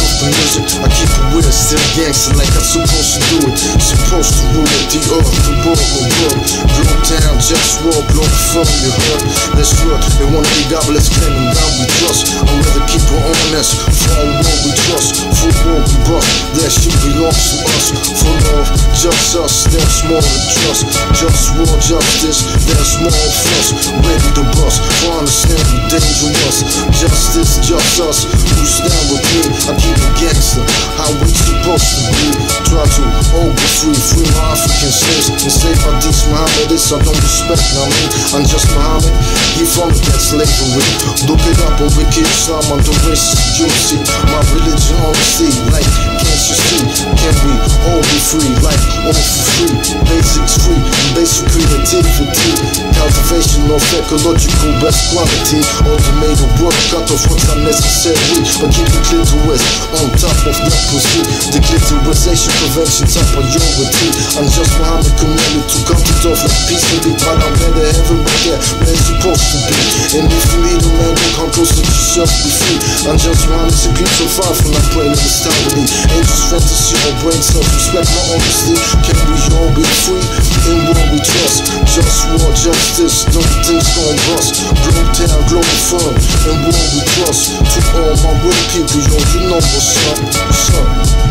of the music, I keep it weird, still gangster like I'm supposed to do it. Supposed to rule it, the earth, the world, Globe town, JustWar, Globalfirm, you heard? That's right, they wanna be godless, claiming God we trust. I'd rather keep it honest, for our world we trust, for world we bust. That shit belongs to us, for love, just us, there's more to trust. JustWar, justice, there's more of us, ready to bust, for understand we dangerous. Justice, just us, who stand with me, I keep it gangster, how we supposed to be. Try to all be free, free my African slaves, and save my these Mohammedists I don't respect, I mean, I'm just Muhammad, he from that slavery. Look it up on Wiki Islam on the wrist, you see, my religion on the sea, like, can't you see, can we all be free, like, all for free, basics free, basic creativity, cultivation of ecological best quality, automated work, cut off what's unnecessary, but keep the clitoris on top of that pussy, the clitorisation prevention top priority. I'm just Muhammad commanded to cut it off like peacefully, but I'm better everywhere there where it's supposed to be. And if you need a man, don't come close to yourself, be free. I'm just Muhammad, so keep so far from that brain of mentality. Angels fantasy or brain self-respect, my honesty. Can we all be free in what we trust? JustWar, justice, don't things gon' bust. Globe town, Globalfirm, and what we trust. To all my real people, yo, you know what's up, what's up.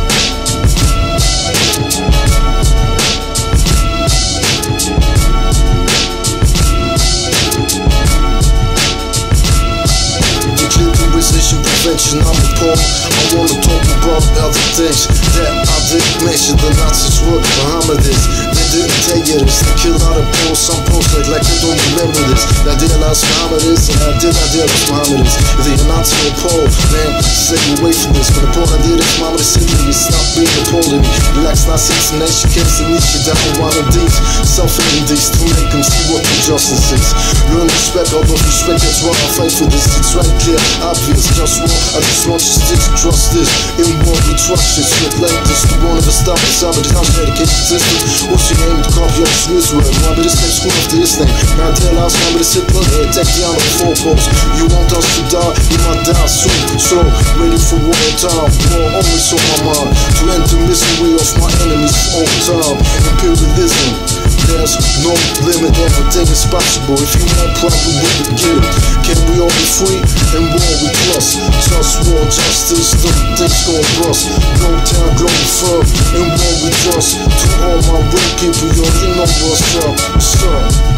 I'm a poem, I wanna talk about other things that I didn't mention. The Nazis were Mohammedists, they didn't take it. They killed out of Poles, some Poles like they don't remember this. I realized Mohammedists, and I realize Mohammedists. If you're not to a Pole, man, stay away from this. But the point I did is Mohammed City, you stop being a Pole to me. Relax, not see some nation kids and eat you down one of these. Self-hating these to make them see what injustice is. Learn respect, although respect, that's why I fight for this. It's right clear, obvious, JustWar. I just want you to trust this. In what we trust this. Shit like this. The one of us stop inside of the house dedication system. What's your name? The copy of the Swiss word. Why be this name school after this name? Now tell us why be this Hitler. Hey, take the honor of 4 posts. You want us to die? You might die soon. So, ready for war time. War always on my mind. To end the misery of my enemies for all time. Imperialism. There's no limit, everything is possible. If you want problem, we can get it. Can we all be free and war we trust? JustWar, justice, the things gon' bust. Globe town, Globalfirm, and war we trust. To all my real people, yo, you know what's up, what's up.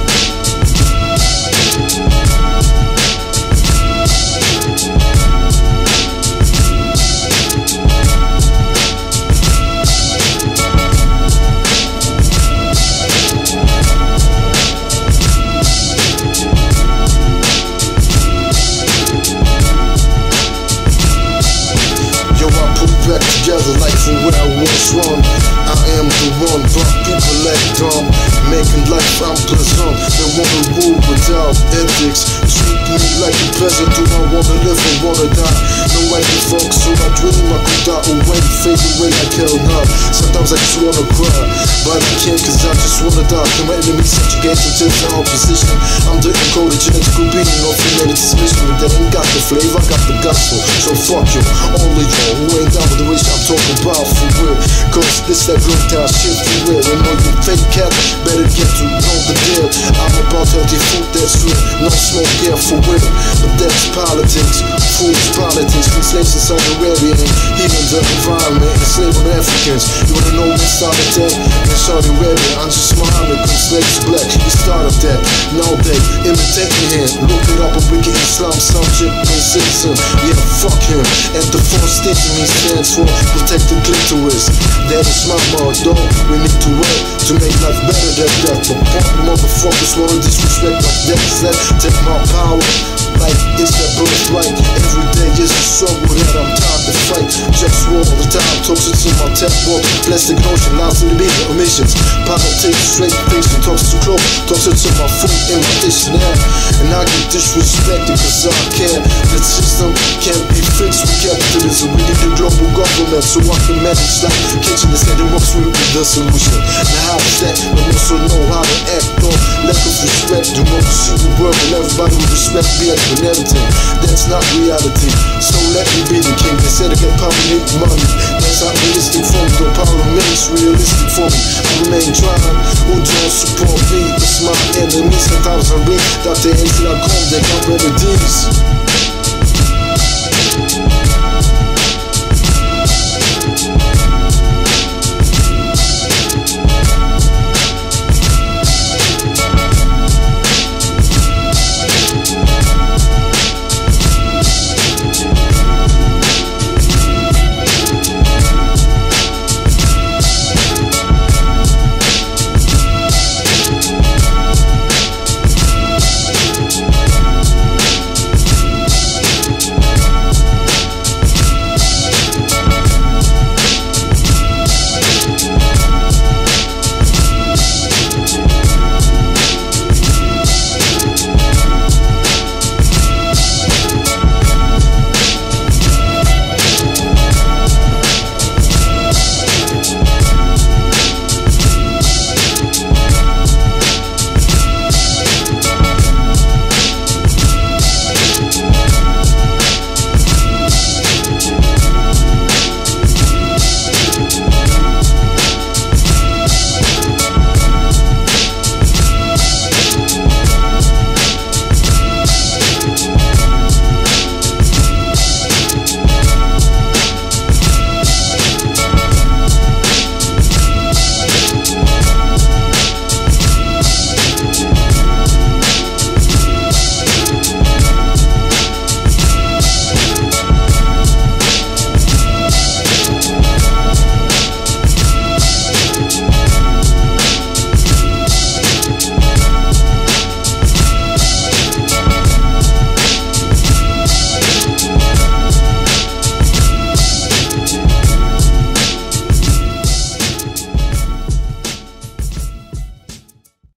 Back together like from where I was wrong. I am the one, but people act dumb, making life unpleasant. They wanna rule without ethics. Treat me like a peasant. Do I wanna live or wanna die? No way to focus on my dream. I could die away, fade away like hell not. Sometimes I just wanna cry, but I can't cause I just wanna die. Can my enemies subjugate until the opposition? I'm the encoded genetical being of humanity's mission. But they ain't got the flavor, I got the gospel. So fuck you, all of y'all who ain't down with the wish I'm talking about for real. Cause this that real time shit for real. And all you fake cats better get to know the deal. I'm about healthy food that's real, no smoke here for real. But that's politics, foolish politics. From slaves in Saudi Arabia and healing the environment, enslaving Africans. You wanna know what started that? In Saudi Arabia, I'm just Muhammad, cause slaves black. He started that, now they imitate me here. Look it up on Wiki Islam, subject and citizen. Yeah, fuck him. And the first thing he stands for, protect the clitoris. That is my motto. We need to work to make life better than that. But punk motherfuckers wanna disrespect my death. That take my power like it's that birthright. Every day is a struggle that I'm tired to fight. JustWar. all the time. Toxic to my tech walk, plastic notion, lies to the media, omissions. Politics, straight fiction, toxic to close, toxic to my food in my dictionary. And I get disrespected cause I care. The system can't be fixed with capitalism. We need a global government so I can manage life. Kitchen is heading works with the solution. Now how is that? I also know how to act on lack of respect. Do not see the world and everybody with respect be and everything. That's not reality. So let me be the king. They said I get power, need money. That's not realistic for me. Though power remains realistic for me. I remain trying. Who don't support me? It's my enemy. Sometimes I read Dr. Ain't.com. They got remedies.